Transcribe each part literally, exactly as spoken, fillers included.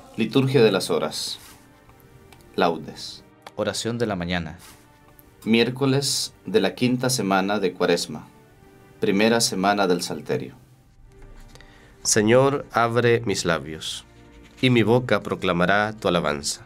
Liturgia de las Horas. Laudes. Oración de la mañana. Miércoles de la quinta semana de Cuaresma. Primera semana del Salterio. Señor, abre mis labios, y mi boca proclamará tu alabanza.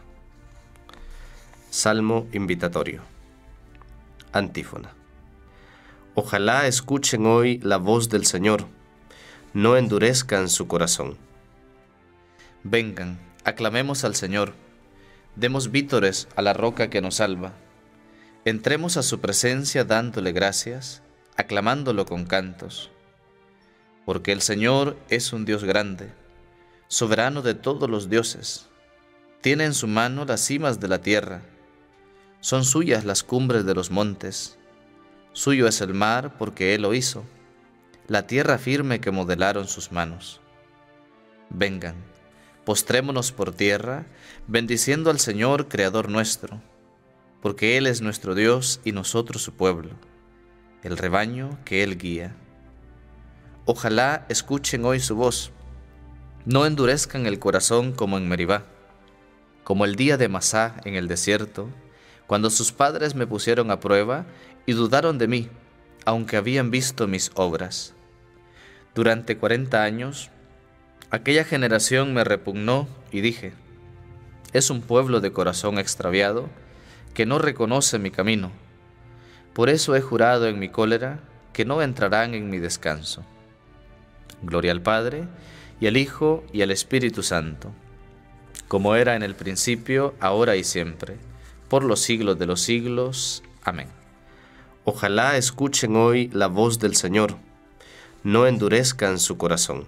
Salmo invitatorio. Antífona. Ojalá escuchen hoy la voz del Señor, no endurezcan su corazón. Vengan, aclamemos al Señor, demos vítores a la roca que nos salva. Entremos a su presencia dándole gracias, aclamándolo con cantos. Porque el Señor es un Dios grande, soberano de todos los dioses. Tiene en su mano las cimas de la tierra, son suyas las cumbres de los montes. Suyo es el mar porque Él lo hizo, la tierra firme que modelaron sus manos. Vengan, postrémonos por tierra, bendiciendo al Señor, Creador nuestro, porque Él es nuestro Dios y nosotros su pueblo, el rebaño que Él guía. Ojalá escuchen hoy su voz, no endurezcan el corazón como en Meribá, como el día de Masá en el desierto, cuando sus padres me pusieron a prueba y dudaron de mí, aunque habían visto mis obras. Durante cuarenta años, aquella generación me repugnó y dije, es un pueblo de corazón extraviado que no reconoce mi camino. Por eso he jurado en mi cólera que no entrarán en mi descanso. Gloria al Padre, y al Hijo, y al Espíritu Santo, como era en el principio, ahora y siempre, por los siglos de los siglos. Amén. Ojalá escuchen hoy la voz del Señor, no endurezcan su corazón.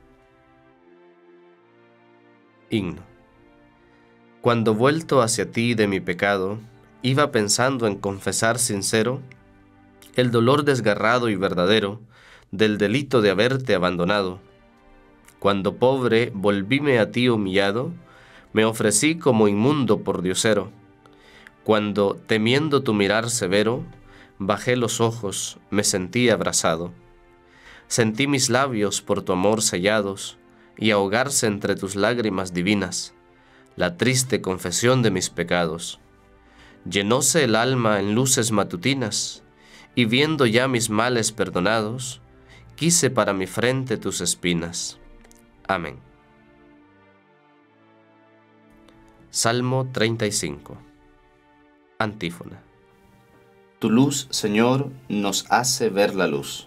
Himno. Cuando vuelto hacia ti de mi pecado, iba pensando en confesar sincero el dolor desgarrado y verdadero del delito de haberte abandonado. Cuando pobre volvíme a ti humillado, me ofrecí como inmundo por diosero. Cuando, temiendo tu mirar severo, bajé los ojos, me sentí abrazado. Sentí mis labios por tu amor sellados y ahogarse entre tus lágrimas divinas la triste confesión de mis pecados. Llenóse el alma en luces matutinas y viendo ya mis males perdonados, quise para mi frente tus espinas. Amén. Salmo treinta y cinco. Antífona. Tu luz, Señor, nos hace ver la luz.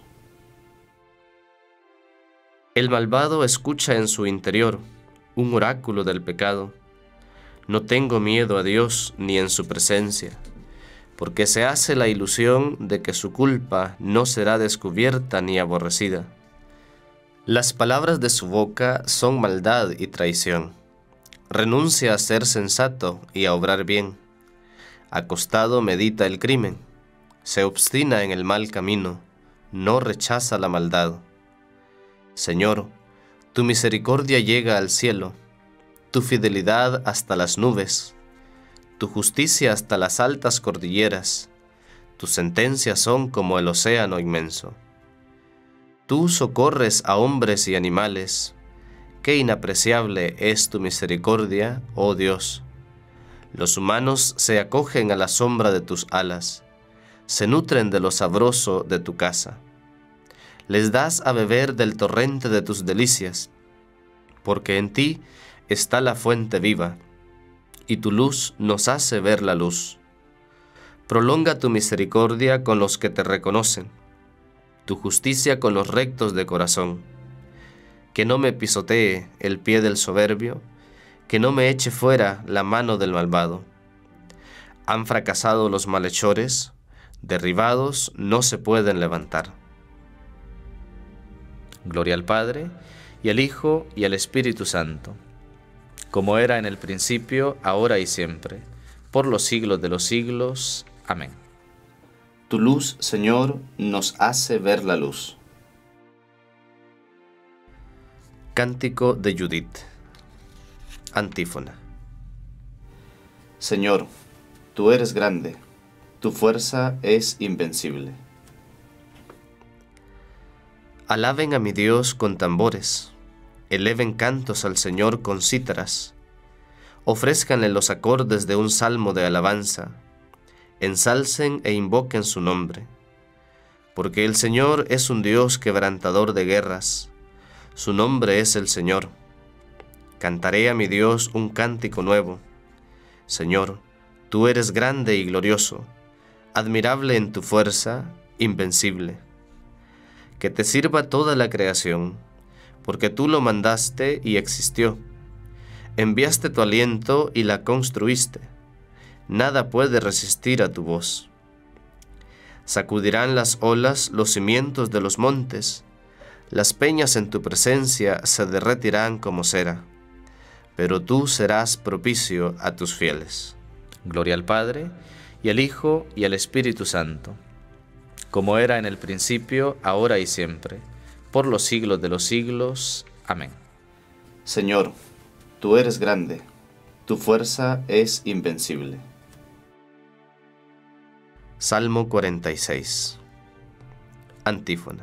El malvado escucha en su interior un oráculo del pecado. No tengo miedo a Dios ni en su presencia, porque se hace la ilusión de que su culpa no será descubierta ni aborrecida. Las palabras de su boca son maldad y traición. Renuncia a ser sensato y a obrar bien. Acostado medita el crimen, se obstina en el mal camino, no rechaza la maldad. Señor, tu misericordia llega al cielo, tu fidelidad hasta las nubes, tu justicia hasta las altas cordilleras, tus sentencias son como el océano inmenso. Tú socorres a hombres y animales, qué inapreciable es tu misericordia, oh Dios. Los humanos se acogen a la sombra de tus alas, se nutren de lo sabroso de tu casa. Les das a beber del torrente de tus delicias, porque en ti está la fuente viva, y tu luz nos hace ver la luz. Prolonga tu misericordia con los que te reconocen, tu justicia con los rectos de corazón. Que no me pisotee el pie del soberbio, que no me eche fuera la mano del malvado. Han fracasado los malhechores, derribados no se pueden levantar. Gloria al Padre, y al Hijo, y al Espíritu Santo, como era en el principio, ahora y siempre, por los siglos de los siglos. Amén. Tu luz, Señor, nos hace ver la luz. Cántico de Judith. Antífona. Señor, tú eres grande, tu fuerza es invencible. Alaben a mi Dios con tambores, eleven cantos al Señor con cítaras, Ofrézcanle los acordes de un salmo de alabanza, ensalcen e invoquen su nombre. Porque el Señor es un Dios quebrantador de guerras, su nombre es el Señor. Cantaré a mi Dios un cántico nuevo. Señor, tú eres grande y glorioso, admirable en tu fuerza, invencible. Que te sirva toda la creación, porque tú lo mandaste y existió. Enviaste tu aliento y la construiste. Nada puede resistir a tu voz. Sacudirán las olas los cimientos de los montes, las peñas en tu presencia se derretirán como cera, pero tú serás propicio a tus fieles. Gloria al Padre, y al Hijo, y al Espíritu Santo, como era en el principio, ahora y siempre, por los siglos de los siglos. Amén. Señor, tú eres grande, tu fuerza es invencible. Salmo cuarenta y seis. Antífona.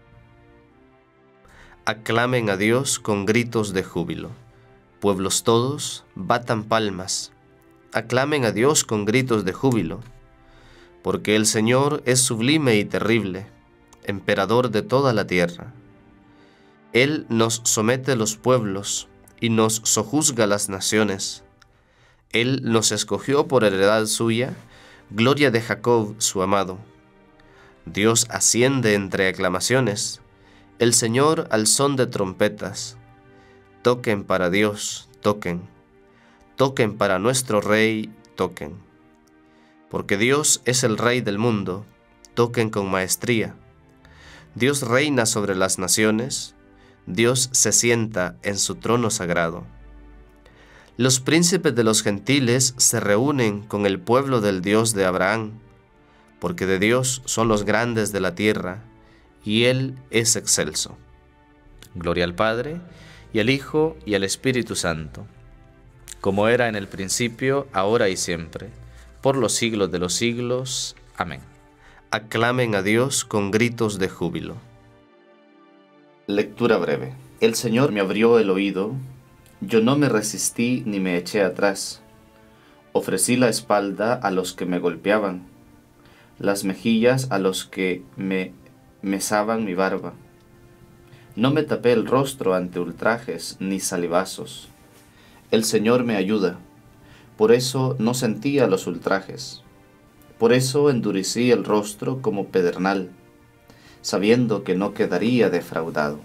Aclamen a Dios con gritos de júbilo. Pueblos todos, batan palmas. Aclamen a Dios con gritos de júbilo. Porque el Señor es sublime y terrible, emperador de toda la tierra. Él nos somete los pueblos y nos sojuzga las naciones. Él nos escogió por heredad suya, gloria de Jacob su amado. Dios asciende entre aclamaciones, el Señor al son de trompetas. Toquen para Dios, toquen, toquen para nuestro Rey, toquen. Porque Dios es el Rey del mundo, toquen con maestría. Dios reina sobre las naciones, Dios se sienta en su trono sagrado. Los príncipes de los gentiles se reúnen con el pueblo del Dios de Abraham, porque de Dios son los grandes de la tierra, y Él es excelso. Gloria al Padre, y al Hijo, y al Espíritu Santo, como era en el principio, ahora y siempre, por los siglos de los siglos. Amén. Aclamen a Dios con gritos de júbilo. Lectura breve. El Señor me abrió el oído, yo no me resistí ni me eché atrás. Ofrecí la espalda a los que me golpeaban, las mejillas a los que me mesaban mi barba. No me tapé el rostro ante ultrajes ni salivazos. El Señor me ayuda, por eso no sentía los ultrajes. Por eso endurecí el rostro como pedernal, sabiendo que no quedaría defraudado.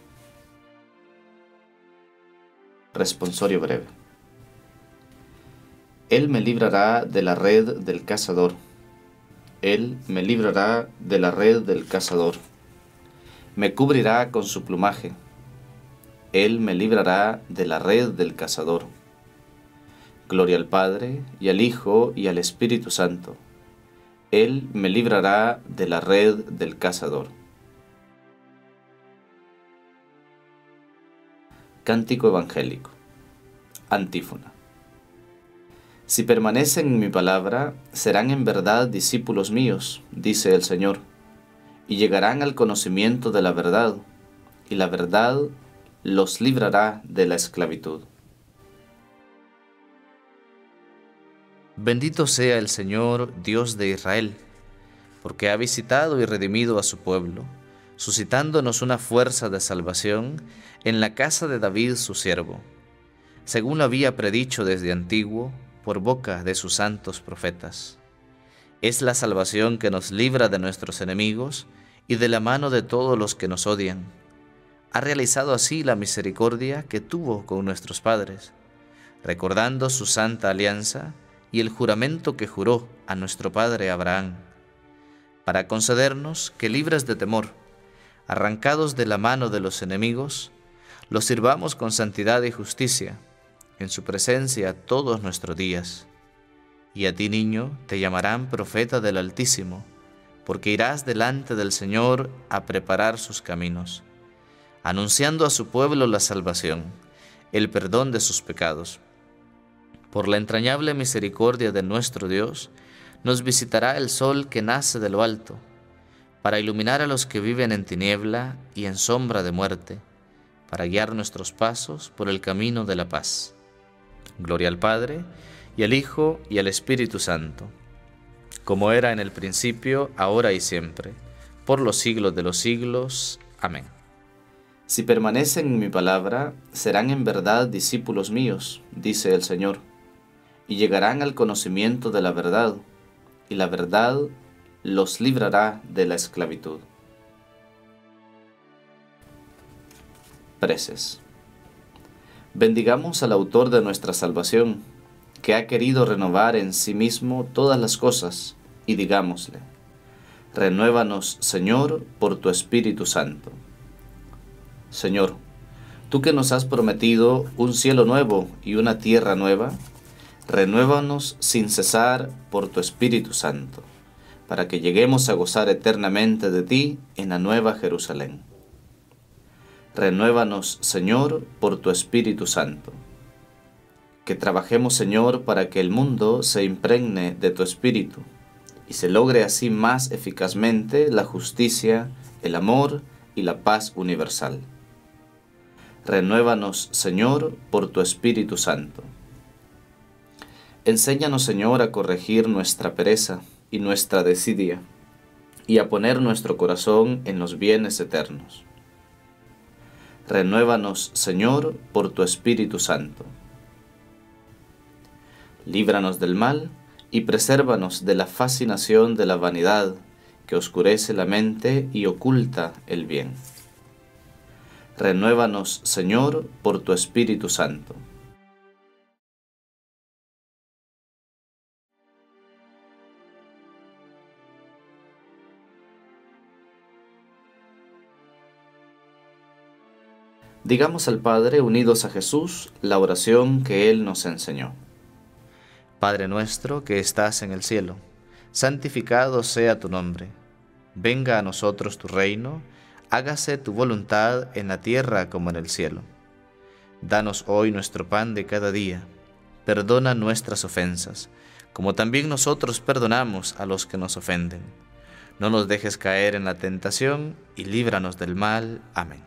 Responsorio breve. Él me librará de la red del cazador. Él me librará de la red del cazador. Me cubrirá con su plumaje. Él me librará de la red del cazador. Gloria al Padre, y al Hijo, y al Espíritu Santo. Él me librará de la red del cazador. Cántico evangélico. Antífona. Si permanecen en mi palabra, serán en verdad discípulos míos, dice el Señor, y llegarán al conocimiento de la verdad, y la verdad los librará de la esclavitud. Bendito sea el Señor, Dios de Israel, porque ha visitado y redimido a su pueblo, suscitándonos una fuerza de salvación en la casa de David su siervo, según lo había predicho desde antiguo por boca de sus santos profetas. Es la salvación que nos libra de nuestros enemigos y de la mano de todos los que nos odian. Ha realizado así la misericordia que tuvo con nuestros padres, recordando su santa alianza y el juramento que juró a nuestro padre Abraham, para concedernos que, libres de temor, arrancados de la mano de los enemigos, los sirvamos con santidad y justicia, en su presencia todos nuestros días. Y a ti, niño, te llamarán profeta del Altísimo, porque irás delante del Señor a preparar sus caminos, anunciando a su pueblo la salvación, el perdón de sus pecados. Por la entrañable misericordia de nuestro Dios, nos visitará el sol que nace de lo alto, para iluminar a los que viven en tiniebla y en sombra de muerte, para guiar nuestros pasos por el camino de la paz. Gloria al Padre, y al Hijo, y al Espíritu Santo, como era en el principio, ahora y siempre, por los siglos de los siglos. Amén. Si permanecen en mi palabra, serán en verdad discípulos míos, dice el Señor, y llegarán al conocimiento de la verdad, y la verdad los librará de la esclavitud. Preces. Bendigamos al autor de nuestra salvación, que ha querido renovar en sí mismo todas las cosas, y digámosle: renuévanos, Señor, por tu Espíritu Santo. Señor, tú que nos has prometido un cielo nuevo y una tierra nueva, renuévanos sin cesar por tu Espíritu Santo, para que lleguemos a gozar eternamente de ti en la nueva Jerusalén. Renuévanos, Señor, por tu Espíritu Santo. Que trabajemos, Señor, para que el mundo se impregne de tu Espíritu y se logre así más eficazmente la justicia, el amor y la paz universal. Renuévanos, Señor, por tu Espíritu Santo. Enséñanos, Señor, a corregir nuestra pereza y nuestra desidia, y a poner nuestro corazón en los bienes eternos. Renuévanos, Señor, por tu Espíritu Santo. Líbranos del mal y presérvanos de la fascinación de la vanidad que oscurece la mente y oculta el bien. Renuévanos, Señor, por tu Espíritu Santo. Digamos al Padre, unidos a Jesús, la oración que Él nos enseñó. Padre nuestro que estás en el cielo, santificado sea tu nombre. Venga a nosotros tu reino, hágase tu voluntad en la tierra como en el cielo. Danos hoy nuestro pan de cada día. Perdona nuestras ofensas, como también nosotros perdonamos a los que nos ofenden. No nos dejes caer en la tentación y líbranos del mal. Amén.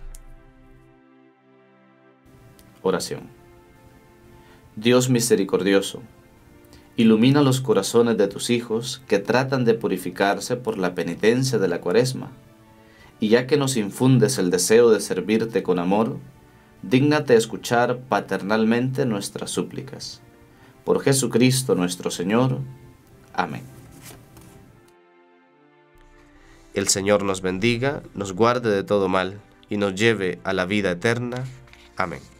Oración. Dios misericordioso, ilumina los corazones de tus hijos que tratan de purificarse por la penitencia de la Cuaresma, y ya que nos infundes el deseo de servirte con amor, dígnate escuchar paternalmente nuestras súplicas. Por Jesucristo nuestro Señor. Amén. El Señor nos bendiga, nos guarde de todo mal, y nos lleve a la vida eterna. Amén.